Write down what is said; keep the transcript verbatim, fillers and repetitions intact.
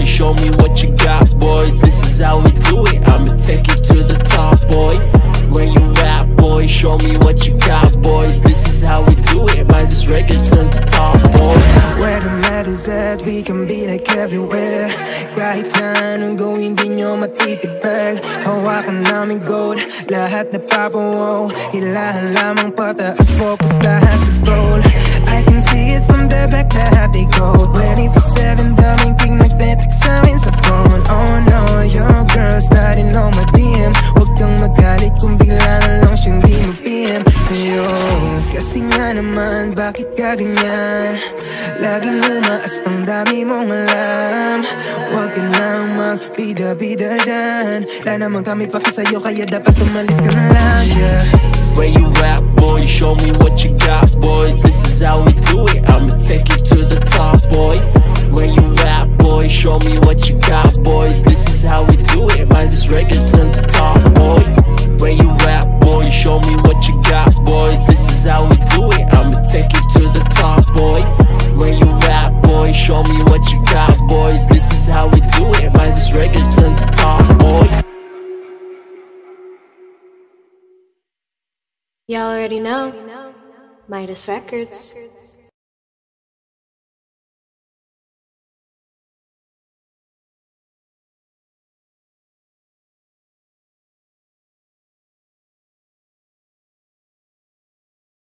boy, show me what you got, boy. This is how we do it, I'ma take you to the top, boy. Where you at, boy, show me what you got, boy. This is how we do it, mind this record to the top, boy. Where the matters at, we can be like everywhere. Kahit na anong gawin, di nyo matitibag. Hawakan namin gold, lahat na papawaw. Hilahan lamang pataas, focus lahat sa goal. I can see it from the back, lahat ay gold. twenty-four seven, daming king nagtetext sa'min sa phone. Oh no, your girl's sliding on my D M. Huwag kang magalit kung bigla na lang siyang di mo-P M sa'yo. Kasi nga naman, bakit ka ganyan? Laging umaas ng dami mong alam. Huwag ka nang magbida-bida dyan. Wala naman kami paki sa'yo, kaya dapat umalis ka na lang, yeah. Where you at, boy, show me what you got, boy. This is how we do it, I'ma take you to the top, boy. Where you at, boy, show me what you got, boy. This is how we do it, mind this record to the top, boy. Where you at, boy, show me what you got, boy. This is how we do it, I'ma take you to the top, boy. Where you at, boy, show me what you got, boy. This is how we do it, mind this record to the top, boy. Y'all already know, Midas Records.